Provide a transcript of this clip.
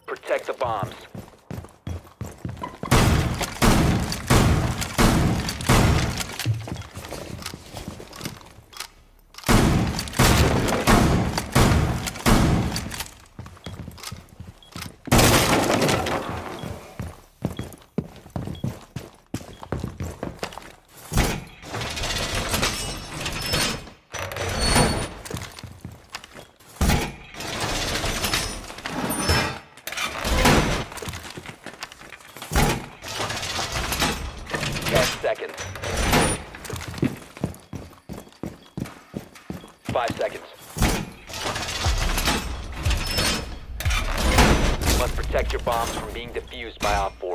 Protect the bombs. Seconds. 5 seconds. You must protect your bombs from being defused by Op 4.